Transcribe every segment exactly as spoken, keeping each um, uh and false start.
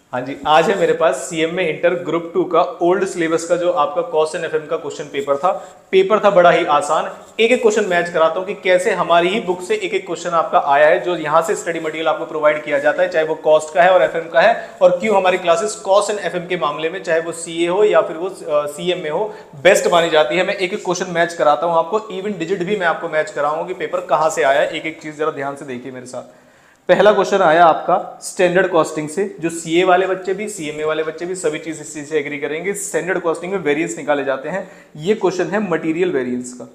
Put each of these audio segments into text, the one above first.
हाँ जी, आज है मेरे पास सीएमए इंटर ग्रुप टू का ओल्ड सिलेबस का जो आपका कॉस्ट एंड एफएम का क्वेश्चन पेपर था। पेपर था बड़ा ही आसान। एक एक क्वेश्चन मैच कराता हूँ कि कैसे हमारी ही बुक से एक एक क्वेश्चन आपका आया है, जो यहाँ से स्टडी मटेरियल आपको प्रोवाइड किया जाता है, चाहे वो कॉस्ट का है और एफएम का है, और क्यों हमारी क्लासेस कॉस्ट एंड एफएम के मामले में, चाहे वो सीए हो या फिर वो सीएमए हो, बेस्ट मानी जाती है। मैं एक एक क्वेश्चन मैच कराता हूँ आपको, इवन डिजिट भी मैं आपको मैच कराऊंगा कि पेपर कहाँ से आया है। एक एक चीज जरा ध्यान से देखिए मेरे साथ। पहला क्वेश्चन आया आपका स्टैंडर्ड कॉस्टिंग से, जो सीए वाले बच्चे भी सीएमए वाले बच्चे भी सभी चीज इस चीज से एग्री करेंगे। स्टैंडर्ड कॉस्टिंग में वेरिएंस निकाले जाते हैं। ये क्वेश्चन है मटेरियल वेरिएंस का।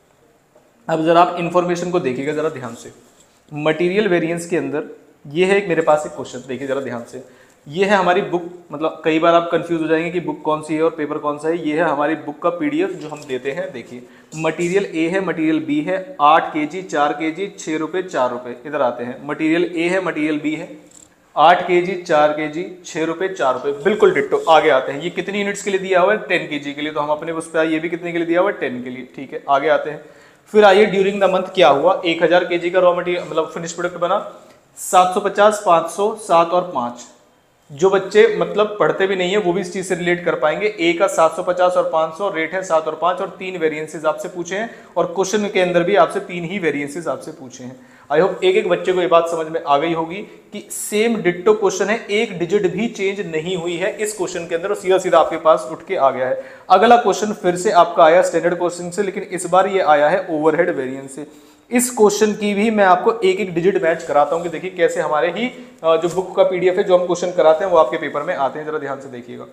अब जरा आप इंफॉर्मेशन को देखिएगा जरा ध्यान से। मटेरियल वेरिएंस के अंदर ये है एक मेरे पास एक क्वेश्चन, देखिए जरा ध्यान से। ये है हमारी बुक, मतलब कई बार आप कंफ्यूज हो जाएंगे कि बुक कौन सी है और पेपर कौन सा है। ये है हमारी बुक का पीडीएफ जो हम देते हैं। देखिए मटेरियल ए है, मटेरियल बी है, आठ के जी, चार के जी, छः रुपये, चार रुपये, इधर आते हैं। मटेरियल ए है, मटेरियल बी है, आठ के जी, चार के जी, छः रुपये, चार रुपये, बिल्कुल डिट्टो। आगे आते हैं। ये कितनी यूनिट्स के लिए दिया हुआ है? टेन के जी के लिए। तो हम अपने उस पर, ये भी कितने के लिए दिया हुआ है? टेन के लिए। ठीक है, आगे आते हैं। फिर आइए ड्यूरिंग द मंथ क्या हुआ। एक हज़ार के जी का रॉ मटेरियल मतलब फिनिश प्रोडक्ट बना। सात सौ पचास, पाँच सौ, सात और पाँच। जो बच्चे मतलब पढ़ते भी नहीं है वो भी इस चीज से रिलेट कर पाएंगे। ए का सात सौ पचास और पाँच सौ, रेट है सात और पाँच, और तीन वेरिएंसेस आपसे पूछे हैं, और क्वेश्चन के अंदर भी आपसे तीन ही वेरिएंसेस आपसे पूछे हैं। आई होप एक एक बच्चे को ये बात समझ में आ गई होगी कि सेम डिट्टो क्वेश्चन है, एक डिजिट भी चेंज नहीं हुई है इस क्वेश्चन के अंदर, और सीधा सीधा आपके पास उठ के आ गया है। अगला क्वेश्चन फिर से आपका आया स्टैंडर्ड क्वेश्चन से, लेकिन इस बार ये आया है ओवरहेड वेरिएंस से। इस क्वेश्चन की भी मैं आपको एक एक डिजिट मैच कराता हूं कि देखिए कैसे हमारे ही जो बुक का पीडीएफ है जो हम क्वेश्चन कराते हैं वो आपके पेपर में आते हैं। जरा ध्यान से देखिएगा।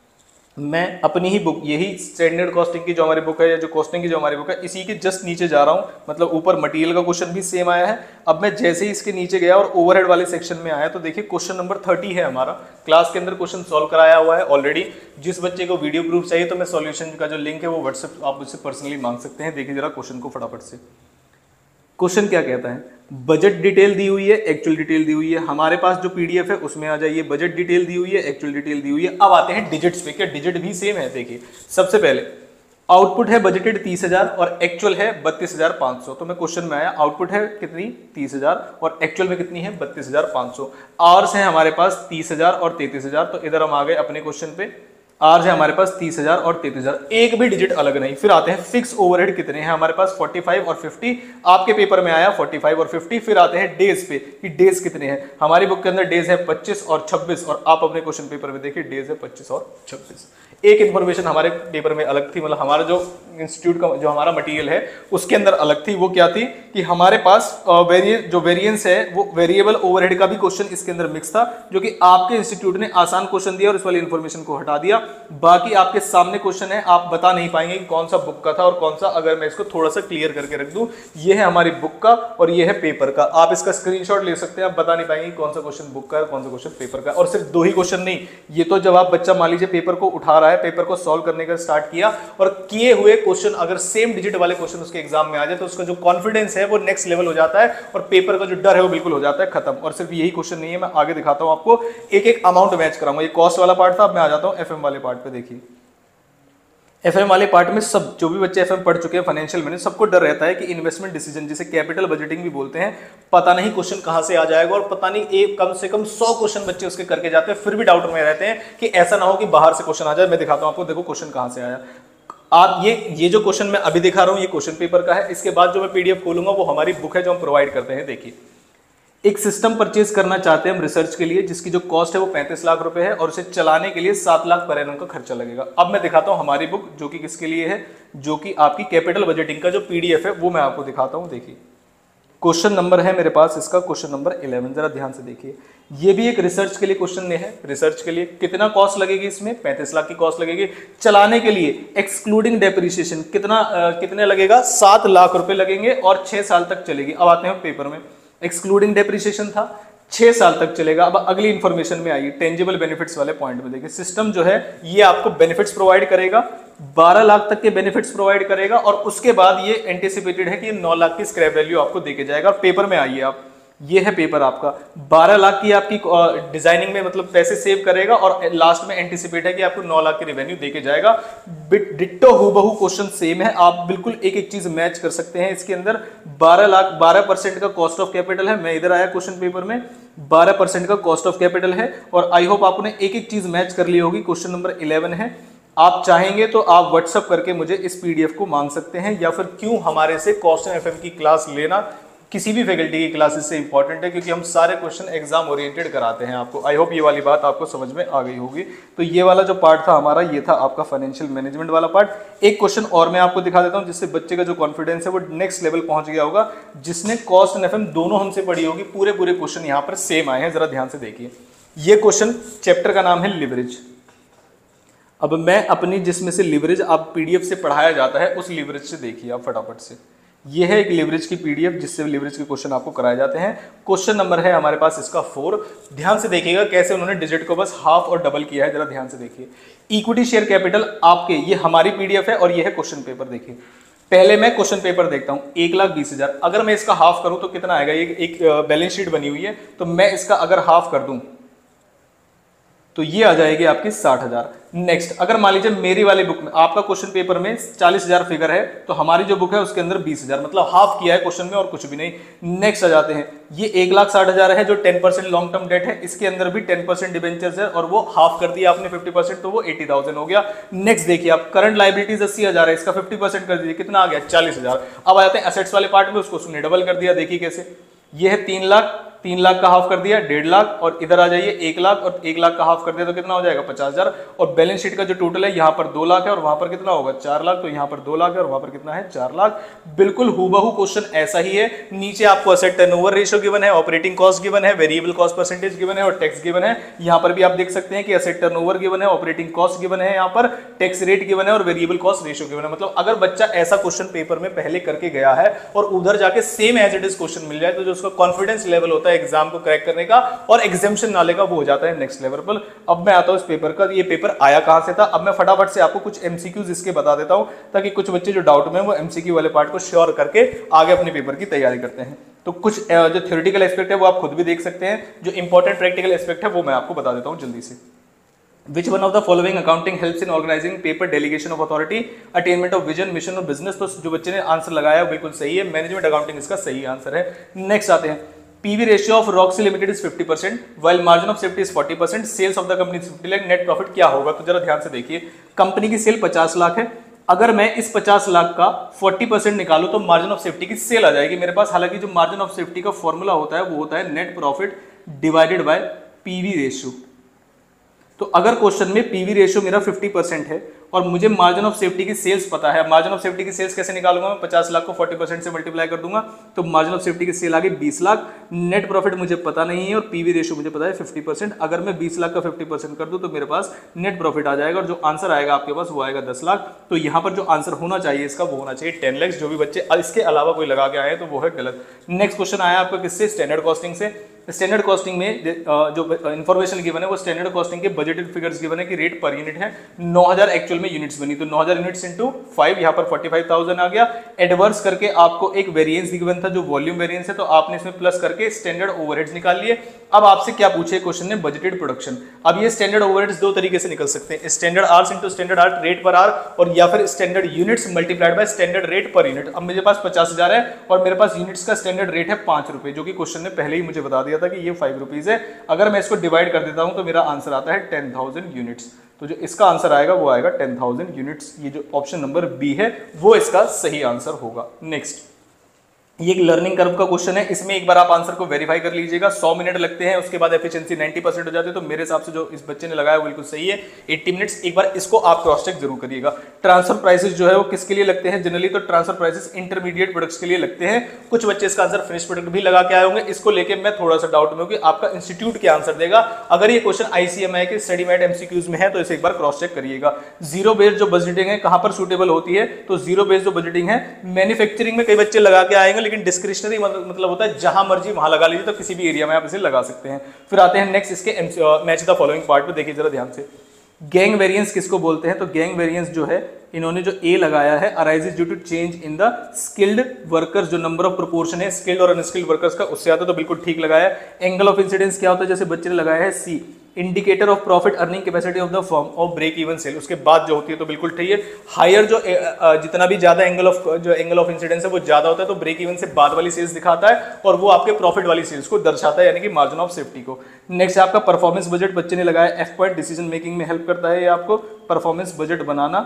मैं अपनी ही बुक, यही स्टैंडर्ड कॉस्टिंग की जो हमारी बुक है या जो कॉस्टिंग की जो हमारी बुक है, इसी के जस्ट नीचे जा रहा हूं। मतलब ऊपर मटेरियल का क्वेश्चन भी सेम आया है। अब मैं जैसे ही इसके नीचे गया और ओवरहेड वाले सेक्शन में आया तो देखिए क्वेश्चन नंबर थर्टी है हमारा। क्लास के अंदर क्वेश्चन सॉल्व कराया हुआ है ऑलरेडी। जिस बच्चे को वीडियो प्रूफ चाहिए तो मैं सॉल्यूशन का जो लिंक है वो व्हाट्सएप आप मुझसे पर्सनली मांग सकते हैं। देखिए जरा क्वेश्चन को फटाफट से। क्वेश्चन क्या कहता है? बजट डिटेल दी हुई है, एक्चुअल डिटेल दी हुई है। हमारे पास जो पीडीएफ है उसमें आ जाइए, बजट डिटेल दी हुई है, एक्चुअल डिटेल दी हुई है। अब आते हैं डिजिट्स पे। क्या डिजिट भी सेम है? देखिए सबसे पहले आउटपुट है बजटेड तीस हजार और एक्चुअल है बत्तीस हजार पाँच सौ। तो मैं क्वेश्चन में आया, आउटपुट है कितनी? तीस हजार, और एक्चुअल में कितनी है? बत्तीस हजार पाँच सौ। आवर्स है हमारे पास तीस हजार और तैंतीस हजार। तो इधर हम आ गए अपने क्वेश्चन पे। आर्स है हमारे पास तीस हजार और तैंतीस हजार, एक भी डिजिट अलग नहीं। फिर आते हैं फिक्स ओवरहेड कितने हैं हमारे पास? पैंतालीस और पचास। आपके पेपर में आया पैंतालीस और पचास। फिर आते हैं डेज पे कि डेज कितने हैं। हमारी बुक के अंदर डेज है पच्चीस और छब्बीस, और आप अपने क्वेश्चन पेपर में देखिए डेज है पच्चीस और छब्बीस। एक इन्फॉर्मेशन हमारे पेपर में अलग थी, मतलब हमारा जो इंस्टीट्यूट का जो हमारा मटेरियल है उसके अंदर अलग थी। वो क्या थी कि हमारे पास वेरिएंस जो वेरिएंस है वो वेरिएबल ओवरहेड का भी क्वेश्चन इसके अंदर मिक्स था, जो कि आपके इंस्टीट्यूट ने आसान क्वेश्चन दिया और इस वाली इन्फॉर्मेशन को हटा दिया। बाकी आपके सामने क्वेश्चन है, आप बता नहीं पाएंगे कि कौन सा बुक का था और कौन सा। अगर मैं इसको थोड़ा सा क्लियर करके रख दूं, ये है हमारी बुक का और ये है पेपर का। आप इसका स्क्रीनशॉट ले सकते हैं। आप बता नहीं पाएंगे कौन सा क्वेश्चन बुक का है कौन सा क्वेश्चन पेपर का। और सिर्फ दो ही क्वेश्चन नहीं, ये तो जब आप बच्चा मान लीजिए पेपर को उठा रहा है, पेपर को सॉल्व करने का स्टार्ट किया और किए हुए क्वेश्चन अगर सेम डिजिट वाले क्वेश्चन उसके एग्जाम में आ जाए तो उसका जो कॉन्फिडेंस है वो नेक्स्ट लेवल हो जाता है और पेपर का जो डर है वो बिल्कुल हो जाता है खत्म। और सिर्फ यही क्वेश्चन नहीं है, मैं आगे दिखाता हूं आपको, एक एक अमाउंट मैच कराऊंगा। ये कॉस्ट वाला पार्ट था। अब मैं आ जाता हूं एफएम वाले पार्ट पे। देखिए एफएम वाले पार्ट में सब जो भी बच्चे एफएम पढ़ चुके हैं, फाइनेंशियल मैनेजमेंट, सबको डर रहता है कि इन्वेस्टमेंट डिसीजन, जिसे कैपिटल बजटिंग भी बोलते हैं, पता नहीं क्वेश्चन कहां से आ जाएगा, और पता नहीं एक कम से कम सौ क्वेश्चन बच्चे उसके करके जाते हैं, फिर भी डाउट में रहते हैं कि ऐसा ना हो कि बाहर से क्वेश्चन आ जाए। मैं दिखाता हूं आपको, देखो क्वेश्चन कहां से आया। आप ये ये जो क्वेश्चन मैं अभी दिखा रहा हूं ये क्वेश्चन पेपर का है। इसके बाद जो मैं पीडीएफ खोलूंगा वो हमारी बुक है जो हम प्रोवाइड करते हैं। देखिए एक सिस्टम परचेज करना चाहते हैं हम रिसर्च के लिए, जिसकी जो कॉस्ट है वो पैंतीस लाख रुपए है और उसे चलाने के लिए सात लाख पर एनम का खर्चा लगेगा। अब मैं दिखाता हूं हमारी बुक जो कि किसके लिए है, जो कि आपकी कैपिटल बजटिंग का जो पीडीएफ है वो मैं आपको दिखाता हूं। देखिए क्वेश्चन नंबर है मेरे पास इसका क्वेश्चन नंबर इलेवन। जरा ध्यान से देखिए, ये भी एक रिसर्च के लिए क्वेश्चन है। रिसर्च के लिए कितना कॉस्ट लगेगी? इसमें पैंतीस लाख की कॉस्ट लगेगी। चलाने के लिए एक्सक्लूडिंग डेप्रिसिएशन कितना आ, कितने लगेगा? सात लाख रुपए लगेंगे और छह साल तक चलेगी। अब आते हैं पेपर में, एक्सक्लूडिंग डेप्रिसिएशन था, छह साल तक चलेगा। अब अगली इंफॉर्मेशन में आइए टेंजिबल बेनिफिट्स वाले पॉइंट में। देखिए सिस्टम जो है ये आपको बेनिफिट्स प्रोवाइड करेगा, बारह लाख तक के बेनिफिट्स प्रोवाइड करेगा, और उसके बाद ये एंटिसिपेटेड है कि नौ लाख की स्क्रैप वैल्यू आपको देके जाएगा। पेपर में आइए आप, ये है पेपर आपका, बारह लाख की आपकी डिजाइनिंग में मतलब पैसे सेव करेगा और लास्ट में एंटिसिपेट है कि आपको नौ लाख की रेवेन्यू देके जाएगा। डिट्टो हूबहू क्वेश्चन सेम है, आप बिल्कुल एक एक चीज मैच कर सकते हैं। इसके अंदर बारह लाख बारह परसेंट का कॉस्ट ऑफ कैपिटल है, मैं इधर आया क्वेश्चन पेपर में बारह परसेंट का कॉस्ट ऑफ कैपिटल है, और आई होप आपने एक एक चीज मैच कर ली होगी। क्वेश्चन नंबर इलेवन है, आप चाहेंगे तो आप व्हाट्सअप करके मुझे इस पीडीएफ को मांग सकते हैं, या फिर क्यों हमारे से क्वेश्चन एफएम की क्लास लेना किसी भी फैकल्टी की क्लासेस से इंपॉर्टेंट है, क्योंकि हम सारे क्वेश्चन एग्जाम ओरिएंटेड कराते हैं आपको। आई होप ये वाली बात आपको समझ में आ गई होगी। तो ये वाला जो पार्ट था हमारा, ये था आपका फाइनेंशियल मैनेजमेंट वाला पार्ट। एक क्वेश्चन और मैं आपको दिखा देता हूं, जिससे बच्चे का जो कॉन्फिडेंस है वो नेक्स्ट लेवल पहुंच गया होगा। जिसने कॉस्ट एंड एफएम दोनों हमसे पढ़ी होगी, पूरे पूरे क्वेश्चन यहाँ पर सेम आए हैं, जरा ध्यान से देखिए। ये क्वेश्चन चैप्टर का नाम है लिवरेज। अब मैं अपनी जिसमें से लिवरेज आप पीडीएफ से पढ़ाया जाता है, उस लिवरेज से देखिए आप फटाफट से। ये है एक लिवरेज की पीडीएफ जिससे लिवरेज के क्वेश्चन आपको कराए जाते हैं। क्वेश्चन नंबर है हमारे पास इसका फोर। ध्यान से देखिएगा कैसे उन्होंने डिजिट को बस हाफ और डबल किया है, जरा ध्यान से देखिए। इक्विटी शेयर कैपिटल आपके, ये हमारी पीडीएफ है और ये है क्वेश्चन पेपर। देखिए पहले मैं क्वेश्चन पेपर देखता हूं, एक लाख बीस हजार, अगर मैं इसका हाफ करूं तो कितना आएगा। ये एक बैलेंस शीट बनी हुई है, तो मैं इसका अगर हाफ कर दूं तो ये आ जाएगी आपकी साठ हजार। नेक्स्ट, अगर मान लीजिए मेरी वाली बुक में आपका क्वेश्चन पेपर में चालीस हजार फिगर है, तो हमारी जो बुक है उसके अंदर बीस हजार, मतलब हाफ किया है क्वेश्चन में और कुछ भी नहीं। नेक्स्ट आ जाते हैं, ये एक लाख साठ हजार है जो ten percent long term debt है, इसके अंदर भी टेन परसेंट डिबेंचर्स है और वो हाफ कर दिया आपने फिफ्टी परसेंट, तो वो एटी थाउजेंड हो गया। नेक्स्ट देखिए आप, करंट लाइबिलिटीज अस्सी हजार है, इसका फिफ्टी परसेंट कर दीजिए, कितना आ गया चालीस हजार। अब आ जाते हैं एसेट्स वाले पार्ट में, उसको उसने डबल कर दिया। देखिए कैसे, ये है तीन लाख, तीन लाख का हाफ कर दिया डेढ़ लाख, और इधर आ जाइए एक लाख, और एक लाख का हाफ कर दिया तो कितना हो जाएगा पचास हजार। और बैलेंस शीट का जो टोटल है, यहाँ पर दो लाख है और वहां पर कितना होगा चार लाख, तो यहाँ पर दो लाख है और वहां पर कितना है चार लाख। बिल्कुल हूबहू क्वेश्चन ऐसा ही है। नीचे आपको असेट टर्नओवर रेशियो गिवन है, ऑपरेटिंग कॉस्ट गिवन है, वेरिएबल कॉस्ट परसेंटेज गिवन है और टैक्स गिवन है। यहाँ पर भी आप देख सकते हैं कि असेट टर्नओवर गिवन है, ऑपरेटिंग कॉस्ट गिवन है, यहाँ पर टैक्स रेट गिवन है और वेरिएबल कॉस्ट रेशियो गिवन है। मतलब अगर बच्चा ऐसा क्वेश्चन पेपर में पहले करके गया है और उधर जाके same as it is question मिल जाए, तो जो उसका कॉन्फिडेंस लेवल होता है एग्जाम को क्रैक करने का और एग्जामिनेशन नाले का, वो हो जाता है नेक्स्ट लेवल पर। अब मैं आता हूं इस पेपर का, ये पेपर आया कहां से था। अब मैं फटाफट से आपको कुछ एमसीक्यूज इसके बता देता हूं, ताकि कुछ बच्चे जो डाउट में वो एमसीक्यू वाले पार्ट को श्योर करके आगे अपने पेपर की तैयारी करते हैं। तो कुछ जो थ्योरेटिकल एस्पेक्ट है वो आप खुद भी देख सकते हैं, जो इंपॉर्टेंट प्रैक्टिकल एस्पेक्ट है वो मैं आपको बता देता हूं जल्दी से। Which one of the following accounting helps in organizing paper, delegation of authority, attainment of vision, mission और business? तो जो बच्चे ने आंसर लगाया वो बिल्कुल सही है, मैनेजमेंट अकाउंटिंग इसका सही आंसर है। नेक्स्ट आते हैं, PV ratio of Roxy limited is fifty percent, while margin of safety is forty percent, sales of the company fifty lakh, net profit क्या होगा। तो जरा ध्यान से देखिए, कंपनी की सेल पचास लाख है, अगर मैं इस पचास लाख का चालीस परसेंट निकालूं तो मार्जिन ऑफ सेफ्टी की सेल आ जाएगी मेरे पास। हालांकि जो मार्जिन ऑफ सेफ्टी का फॉर्मूला होता है वो होता है net profit divided by PV ratio. तो अगर क्वेश्चन में पीवी रेशियो मेरा फिफ्टी परसेंट है और मुझे मार्जिन ऑफ सेफ्टी की सेल्स पता है, मार्जिन ऑफ सेफ्टी की सेल्स कैसे निकालूंगा मैं, पचास लाख को चालीस परसेंट से मल्टीप्लाई कर दूंगा, तो मार्जिन ऑफ सेफ्टी की सेल आ गई बीस लाख। नेट प्रॉफिट मुझे पता नहीं है और पीवी रेशियो मुझे पता है फिफ्टी परसेंट। अगर मैं बीस लाख का फिफ्टी परसेंट कर दूं तो मेरे पास नेट प्रॉफिट आ जाएगा और जो आंसर आएगा आपके पास वो आएगा दस लाख। तो यहाँ पर जो आंसर होना चाहिए इसका वो होना चाहिए टेन लैक्स। जो भी बच्चे इसके अलावा कोई लगा के आए तो वो है गलत। नेक्स्ट क्वेश्चन आया आपका किससे, स्टैंडर्ड कॉस्टिंग से। स्टैंडर्ड कॉस्टिंग में जो इन्फॉर्मेशन गिवन है वो स्टैंडर्ड कॉस्टिंग के बजटेड फिगर्स गिवन है कि रेट पर यूनिट है, नौ हज़ार एक्चुअल में यूनिट्स बनी, तो नौ हज़ार यूनिट्स इनटू फाइव, यहाँ पर पैंतालीस हज़ार आ गया। एडवर्स करके आपको एक वेरिएंस गिवन था जो वॉल्यूम वेरिएंस है, तो आपने इसमें प्लस करके स्टैंडर्ड ओवरहेड्स निकाल लिए। अब आपसे क्या पूछे क्वेश्चन ने, बजटेड प्रोडक्शन। अब ये स्टैंडर्ड ओवरहेड्स दो तरीके से निकल सकते हैं, standard hours into standard hour rate per hour, और या फिर standard units multiplied by standard rate per unit. अब मेरे पास पचास हजार है और मेरे पास यूनिट्स का स्टैंडर्ड रेट है पांच रुपए, जो कि क्वेश्चन ने पहले ही मुझे बता दिया था कि ये फाइव रुपीज है। अगर मैं इसको डिवाइड कर देता हूं तो मेरा आंसर आता है टेन थाउजेंड यूनिट्स। तो जो इसका आंसर आएगा वो आएगा टेन थाउजेंड यूनिट्स। ये जो ऑप्शन नंबर बी है वो इसका सही आंसर होगा। नेक्स्ट, ये एक लर्निंग कर्व का क्वेश्चन है, इसमें एक बार आप आंसर को वेरीफाई कर लीजिएगा। सौ मिनट लगते हैं, उसके बाद एफिशिएंसी नब्बे परसेंट हो जाती है, तो मेरे हिसाब से जो इस बच्चे ने लगाया वो बिल्कुल सही है। अस्सी मिनट्स, एक बार इसको आप क्रॉस चेक जरूर करिएगा। ट्रांसफर प्राइसेस जो है वो किसके लिए लगते हैं जनरली, तो ट्रांसफर प्राइसेस इंटरमीडिएट प्रोडक्ट्स के लिए लगते हैं। कुछ बच्चे इसका आंसर फिनिश प्रोडक्ट भी लगा के आए होंगे, इसको लेके मैं थोड़ा सा डाउट में हूं कि आपका इंस्टीट्यूट क्या आंसर देगा। अगर ये क्वेश्चन आईसीएमआई के स्टडी मैट एमसीक्यूज में है तो इसे एक बार क्रॉस चेक करिएगा। जीरो बेस्ड जो बजटिंग है कहां पर सूटेबल होती है, तो जीरो बेस्ड जो बजटिंग है मैन्युफैक्चरिंग में कई बच्चे लगा के आएंगे, लेकिन डिस्क्रिशनरी मतलब होता है जहां मर्जी वहां लगा लीजिए, तो किसी भी एरिया में आप इसे लगा सकते हैं। फिर आते हैं नेक्स्ट इसके मैच द फॉलोइंग पार्ट पे, देखिए जरा ध्यान से। गैंग वेरिएंस किसको बोलते हैं, तो गैंग वेरिएंस जो है इन्होंने जो ए लगाया है arises due to change in the skilled workers, जो नंबर ऑफ प्रोपोर्शन है स्किल्ड और अनस्किल्ड वर्कर्स का, उससे आता है, तो बिल्कुल ठीक लगाया। एंगल ऑफ इंसिडेंस क्या होता है, जैसे बच्चे ने लगाया है C, indicator of profit earning capacity of the firm और ब्रेक इवन सेल, उसके बाद जो होती है, तो बिल्कुल ठीक है। हायर जो जितना भी ज्यादा एंगल ऑफ जो एंगल ऑफ इंसिडेंस है वो ज्यादा होता है, तो ब्रेक इवन से बाद वाली सेल्स दिखाता है और वो आपके प्रॉफिट वाली सेल्स को दर्शाता है, यानी कि मार्जिन ऑफ सेफ्टी को। नेक्स्ट है आपका परफॉर्मेंस बजट, बच्चे ने लगाया एफ पॉइंट, डिसीजन मेकिंग में हेल्प करता है ये आपको परफॉर्मेंस बजट बनाना।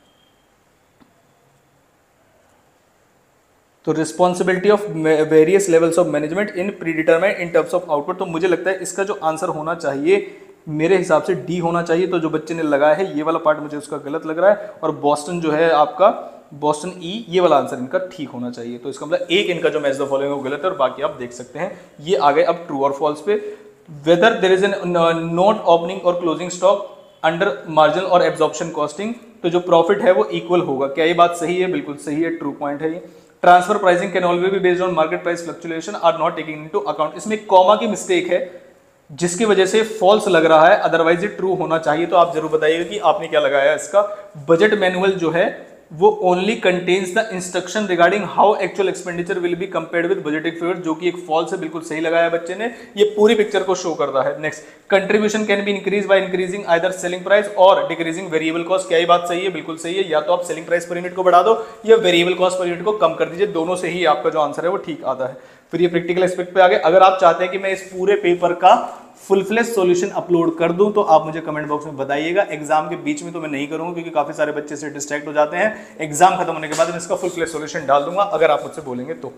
तो responsibility of various levels of management in predetermined in terms of output, तो मुझे लगता है इसका जो आंसर होना चाहिए मेरे हिसाब से डी होना चाहिए। तो जो बच्चे ने लगाया है ये वाला पार्ट मुझे उसका गलत लग रहा है, और बॉस्टन जो है आपका बॉस्टन ई, ये वाला आंसर इनका ठीक होना चाहिए। तो इसका मतलब एक इनका जो मैच द फॉलोइंग वो गलत है और बाकी आप देख सकते हैं। ये आ गए अब ट्रू और फॉल्स पे। Whether there is and not opening और क्लोजिंग स्टॉक अंडर मार्जिन और एब्जॉर्प्शन कॉस्टिंग, तो जो प्रॉफिट है वो इक्वल होगा, क्या ये बात सही है? बिल्कुल सही है, ट्रू पॉइंट है ये। Transfer pricing can always be based on market price fluctuation are not taking into account, इसमें कॉमा की मिस्टेक है जिसकी वजह से फॉल्स लग रहा है, अदरवाइज ये ट्रू होना चाहिए। तो आप जरूर बताइएगा कि आपने क्या लगाया इसका। बजट मैनुअल जो है वो only contains the instruction regarding how actual expenditure will be compared with budgeted figure, जो कि एक फॉल्स है, बिल्कुल सही लगाया बच्चे ने, ये पूरी पिक्चर को शो कर रहा है। Next, contribution can be increase by increasing either selling price और डिक्रीजिंग वेरिएबल कॉस्ट, क्या ये बात सही है? बिल्कुल सही है, या तो आप सेलिंग प्राइस पर यूनिट को बढ़ा दो या वेरिएबल कॉस्ट पर यूनिट को कम कर दीजिए, दोनों से ही आपका जो आंसर है वो ठीक आता है। फिर ये प्रैक्टिकल एस्पेक्ट पे आ गए। अगर आप चाहते हैं कि मैं इस पूरे पेपर का फुल फ्लेश सॉल्यूशन अपलोड कर दूं तो आप मुझे कमेंट बॉक्स में बताइएगा। एग्जाम के बीच में तो मैं नहीं करूंगा क्योंकि काफी सारे बच्चे से डिस्ट्रैक्ट हो जाते हैं। एग्जाम खत्म होने के बाद मैं इसका फुल फ्लेश सॉल्यूशन डाल दूंगा अगर आप मुझसे बोलेंगे तो।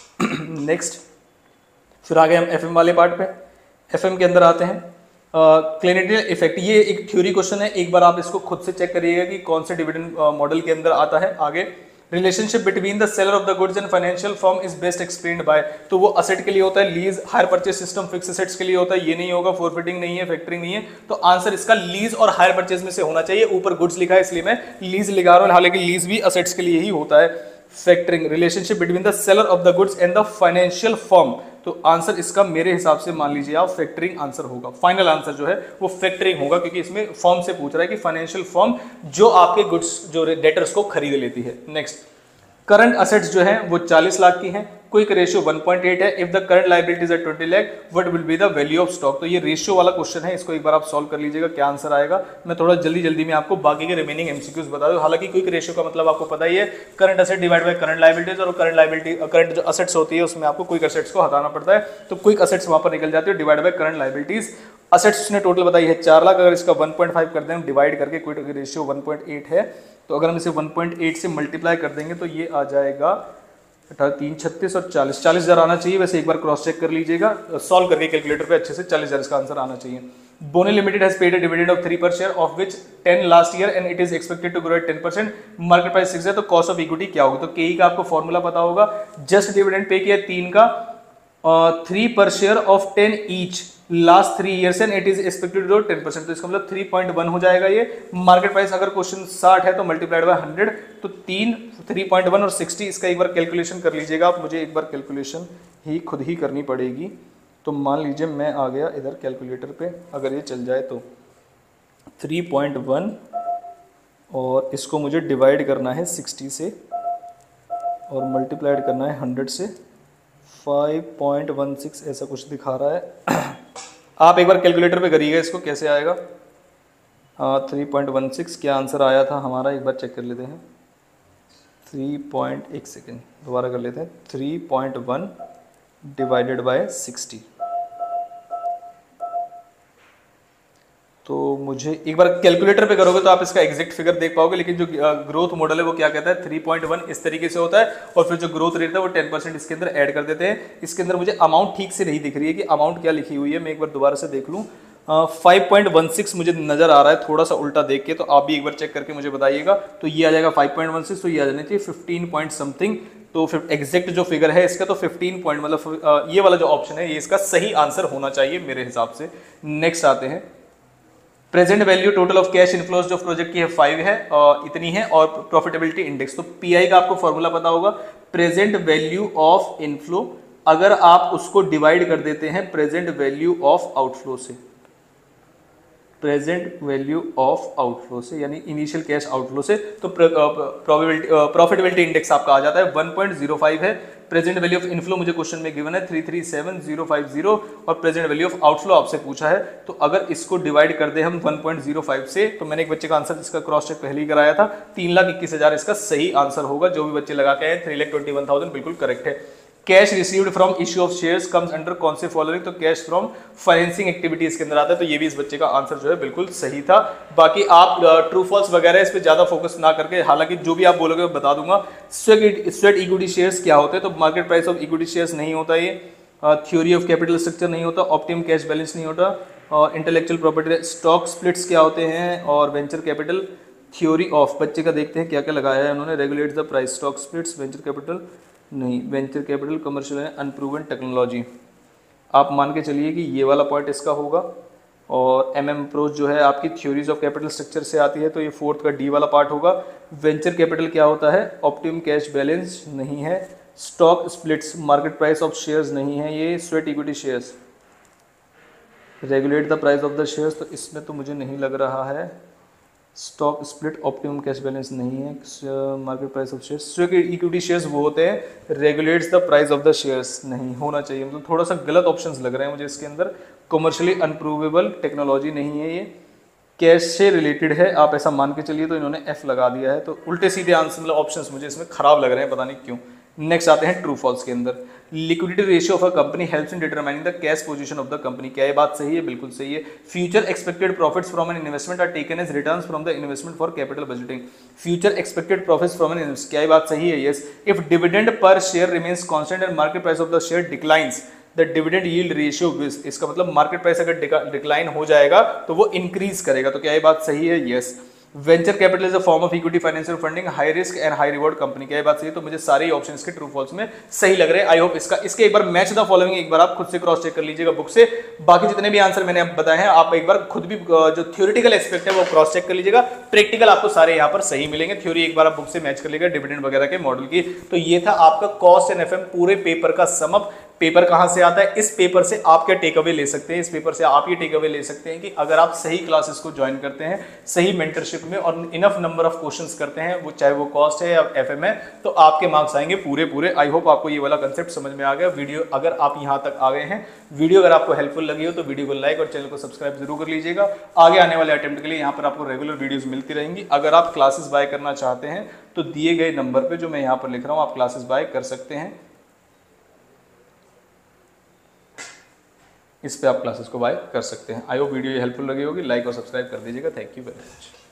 नेक्स्ट, फिर आ गए हम एफएम वाले पार्ट पे। एफएम के अंदर आते हैं क्लिनिकल इफेक्ट, ये एक थ्योरी क्वेश्चन है, एक बार आप इसको खुद से चेक करिएगा कि कौन से डिविडेंड मॉडल के अंदर आता है। आगे, relationship between the seller of the goods and financial firm is best explained by, तो वो असेट के लिए होता है, lease hire purchase system fix assets के लिए होता है, ये नहीं होगा, फॉरफिटिंग नहीं है, फैक्टरिंग नहीं है, तो आंसर इसका लीज और हायर परचेज में से होना चाहिए। ऊपर गुड्स लिखा है इसलिए मैं लीज लिखा रहा हूं, हालांकि लीज भी असेट्स के लिए ही होता है। Factoring, relationship between the seller of the goods and the financial firm, तो आंसर इसका मेरे हिसाब से मान लीजिए आप फैक्टरिंग आंसर होगा। फाइनल आंसर जो है वो फैक्टरिंग होगा, क्योंकि इसमें फर्म से पूछ रहा है कि फाइनेंशियल फर्म जो आपके गुड्स जो डेटर्स को खरीद लेती है। नेक्स्ट, करंट असेट्स जो है वो चालीस लाख की हैं, quick ratio one point eight है, if the current liabilities are twenty lakh what will be the value of stock, तो ये रेशियो वाला क्वेश्चन है, इसको एक बार आप सॉल्व कर लीजिएगा क्या आंसर आएगा। मैं थोड़ा जल्दी जल्दी में आपको बाकी के रिमेनिंग एमसीक्यूज बता दूं। हालांकि क्विक रेशियो का मतलब आपको पता ही है, current asset divide by current liabilities, और करंट लायबिलिटी करंट जो असेट्स होती है उसमें आपको क्विक असेट्स को हटाना पड़ता है, तो क्विक असेट्स वहां पर निकल जाती है, divide by current liabilities. Assets उसने टोटल बताई है चार लाख, अगर इसका वन पॉइंट फाइव कर दें डिवाइड करके, quick ratio one point eight है, तो अगर हम इसे वन पॉइंट एट से मल्टीप्लाई कर देंगे तो ये आ जाएगा अठारह तीन छत्तीस और चालीस, चालीस हजार आना चाहिए। वैसे एक बार क्रॉस चेक कर लीजिएगा सॉल्व करके कैलकुलेटर पे अच्छे से, चालीस हजार इसका आंसर आना चाहिए। Bonny limited has paid a dividend of three per share of which ten last year and it is expected to grow at ten percent, market price six है, तो कॉस्ट ऑफ इक्विटी क्या होगी? तो केई का आपको फॉर्मूला पता होगा, जस्ट डिविडेंड पे किया तीन का, three per share of ten each last three years and it is expected to grow ten percent, तो इसका मतलब थ्री पॉइंट वन हो जाएगा ये। मार्केट प्राइस अगर क्वेश्चन साठ है तो मल्टीप्लाइड बाय हंड्रेड, तो तीन थ्री पॉइंट वन और सिक्सटी, इसका एक बार कैलकुलेशन कर लीजिएगा आप, मुझे एक बार कैलकुलेशन ही खुद ही करनी पड़ेगी। तो मान लीजिए मैं आ गया इधर कैलकुलेटर पे, अगर ये चल जाए तो थ्री पॉइंट वन और इसको मुझे डिवाइड करना है सिक्सटी से और मल्टीप्लाइड करना है हंड्रेड से, फाइव पॉइंट वन सिक्स ऐसा कुछ दिखा रहा है। आप एक बार कैलकुलेटर पे करिएगा इसको कैसे आएगा। हाँ, थ्री पॉइंट वन सिक्स क्या आंसर आया था हमारा, एक बार चेक कर लेते हैं। थ्री पॉइंट एक सेकेंड दोबारा कर लेते हैं, three point one divided by sixty, तो मुझे एक बार कैलकुलेटर पे करोगे तो आप इसका एग्जैक्ट फिगर देख पाओगे, लेकिन जो ग्रोथ मॉडल है वो क्या कहता है, थ्री पॉइंट वन इस तरीके से होता है, और फिर जो ग्रोथ रेट है वो टेन परसेंट इसके अंदर ऐड कर देते हैं। इसके अंदर मुझे अमाउंट ठीक से नहीं दिख रही है कि अमाउंट क्या लिखी हुई है, मैं एक बार दोबारा से देख लूँ। फाइव पॉइंट वन सिक्स मुझे नजर आ रहा है थोड़ा सा उल्टा देख के, तो आप भी एक बार चेक करके मुझे बताइएगा। तो ये आ जाएगा फाइव पॉइंट वन सिक्स, तो ये आ जाना चाहिए फिफ्टीन पॉइंट समथिंग, तो फिर एग्जैक्ट जो फिगर है इसका तो फिफ्टीन पॉइंट, मतलब ये वाला जो ऑप्शन है ये इसका सही आंसर होना चाहिए मेरे हिसाब से। नेक्स्ट आते हैं, present value total of cash inflows जो प्रोजेक्ट की है फाइव है और इतनी है, और प्रॉफिटेबिलिटी इंडेक्स, तो पीआई का आपको फॉर्मूला पता होगा, प्रेजेंट वैल्यू ऑफ इनफ्लो, अगर आप उसको डिवाइड कर देते हैं प्रेजेंट वैल्यू ऑफ आउटफ्लो से, प्रेजेंट वैल्यू ऑफ आउटफ्लो से, यानी इनिशियल कैश आउटफ्लो से, तो प्रोबेबिलिटी प्रॉफिटेबिलिटी इंडेक्स आपका आ जाता है वन पॉइंट ज़ीरो फाइव है। प्रेजेंट वैल्यू ऑफ इनफ्लो मुझे क्वेश्चन में गिवन है three three seven zero five zero और प्रेजेंट वैल्यू ऑफ आउटफ्लो आपसे पूछा है। तो अगर इसको डिवाइड कर दे हम वन पॉइंट ज़ीरो फाइव से, तो मैंने एक बच्चे का आंसर जिसका क्रॉस चेक पहले ही कराया था, तीन लाख इक्कीस हजार इसका सही आंसर होगा। जो भी बच्चे लगा के आए three lakh twenty one thousand बिल्कुल करेक्ट है। Cash received from issue of shares comes under कौन से फॉलोइंग, तो कैश फ्रॉम फाइनेंसिंग एक्टिविटीज के अंदर आता है। तो ये भी इस बच्चे का आंसर जो है बिल्कुल सही था। बाकी आप ट्रू फॉल्स वगैरह इस पे ज्यादा फोकस ना करके, हालांकि जो भी आप बोलोगे मैं बता दूंगा। स्वेट स्वेट इक्विटी शेयर्स क्या होते हैं, तो market price of equity shares नहीं होता, ये थ्योरी ऑफ कैपिटल स्ट्रक्चर नहीं होता, ऑप्टिमम कैश बैलेंस नहीं होता, और इंटेलेक्चुअल प्रॉपर्टी स्टॉक स्प्लिट्स क्या होते हैं, और वेंचर कैपिटल थ्योरी ऑफ, बच्चे का देखते हैं क्या क्या लगाया है उन्होंने। Regulate the price, stock splits, venture capital नहीं, वेंचर कैपिटल कमर्शियल है, अनप्रूवन टेक्नोलॉजी। आप मान के चलिए कि ये वाला पॉइंट इसका होगा, और एम एम अप्रोच जो है आपकी थ्योरीज ऑफ कैपिटल स्ट्रक्चर से आती है, तो ये फोर्थ का डी वाला पार्ट होगा। वेंचर कैपिटल क्या होता है, ऑप्टिमम कैश बैलेंस नहीं है, stock splits market price of shares नहीं है, ये sweat equity shares, regulate the price of the shares, तो इसमें तो मुझे नहीं लग रहा है। Stock split optimum cash balance नहीं है, market price of shares, sweat equity shares वो होते हैं, regulates the price of the shares नहीं होना चाहिए, मतलब थोड़ा सा गलत ऑप्शंस लग रहे हैं मुझे इसके अंदर। कमर्शियली अनप्रूवेबल टेक्नोलॉजी नहीं है, ये कैश से रिलेटेड है, आप ऐसा मान के चलिए, तो इन्होंने एफ लगा दिया है। तो उल्टे सीधे आंसर मतलब ऑप्शंस मुझे इसमें खराब लग रहे हैं, पता नहीं क्यों। नेक्स्ट आते हैं ट्रू फॉल्स के अंदर। Liquidity ratio of a company helps in determining the cash position of the company, क्या ये बात सही है, बिल्कुल सही है। Future expected profits from an investment are taken as returns from the investment for capital budgeting, future expected profits from an investment, क्या ये बात सही है, yes. If dividend per share remains constant and market price of the share declines the dividend yield ratio, इसका मतलब market price अगर decline हो जाएगा तो वो इंक्रीज करेगा, तो क्या ये बात सही है, yes. Venture capital is a form of equity financial funding, high risk and high reward company, क्या ये बात सही है, तो मुझे सारे ही ऑप्शंस के ट्रू फॉल्स में सही लग रहे हैं। आई होप इसका इसके एक बार मैच द फॉलोइंग एक बार आप खुद से क्रॉस चेक कर लीजिएगा बुक से। बाकी जितने भी आंसर मैंने बताए हैं आप एक बार खुद भी जो थ्योरेटिकल एस्पेक्ट है वो क्रॉस चेक कर लीजिएगा, प्रैक्टिकल आपको सारे यहाँ पर सही मिलेंगे। थ्योरी एक बार आप बुक से मैच कर लीजिएगा डिविडेंड वगैरह के मॉडल की। तो ये था आपका कॉस्ट एंड एफएम पूरे पेपर का समअप। पेपर कहां से आता है, इस पेपर से आप क्या टेक अवे ले सकते हैं, इस पेपर से आप ये टेक अवे ले सकते हैं कि अगर आप सही क्लासेस को ज्वाइन करते हैं, सही मेंटरशिप में और इनफ नंबर ऑफ क्वेश्चंस करते हैं, वो चाहे वो कॉस्ट है या एफएम है, तो आपके मार्क्स आएंगे पूरे पूरे। आई होप आपको ये वाला कंसेप्ट समझ में आ गया। वीडियो अगर आप यहां तक आ गए हैं, वीडियो अगर आपको हेल्पफुल लगी हो तो वीडियो को लाइक और चैनल को सब्सक्राइब जरूर कर लीजिएगा। आगे आने वाले अटेम्प्ट के लिए यहाँ पर आपको रेगुलर वीडियोस मिलती रहेंगी। अगर आप क्लासेस बाय करना चाहते हैं तो दिए गए नंबर पे जो मैं यहाँ पर लिख रहा हूँ आप क्लासेस बाय कर सकते हैं, इस पे आप क्लासेस को बाय कर सकते हैं। आई होप वीडियो ये हेल्पफुल लगी होगी, लाइक और सब्सक्राइब कर दीजिएगा। Thank you very much.